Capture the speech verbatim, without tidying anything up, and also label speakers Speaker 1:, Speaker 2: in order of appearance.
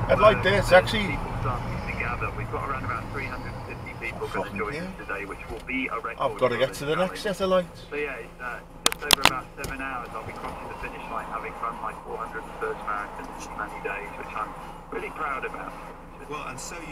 Speaker 1: I'd like this, actually.
Speaker 2: People starting to gather. We've got around about three hundred fifty people going to join
Speaker 1: yeah.
Speaker 2: us today, which will be a record.
Speaker 1: I've got to get to the next set of lights.
Speaker 2: So yeah, it's uh, just over about seven hours I'll be crossing the finish line, having run my four hundred first marathon in many days, which I'm really proud about.
Speaker 3: Well, and so you